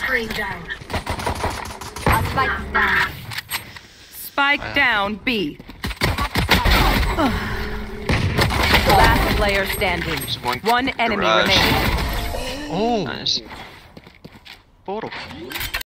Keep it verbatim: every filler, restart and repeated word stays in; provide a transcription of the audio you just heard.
Screen down. Our spike is down. Spike down B. Last player standing. One, One enemy garage. remaining. Oh, nice. Portal.